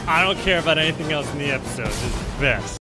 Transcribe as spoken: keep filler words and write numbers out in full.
I don't care about anything else in the episode. This is the best.